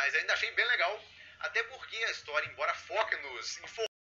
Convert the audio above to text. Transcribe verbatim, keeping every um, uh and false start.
mas ainda achei bem legal, até porque a história, embora foque nos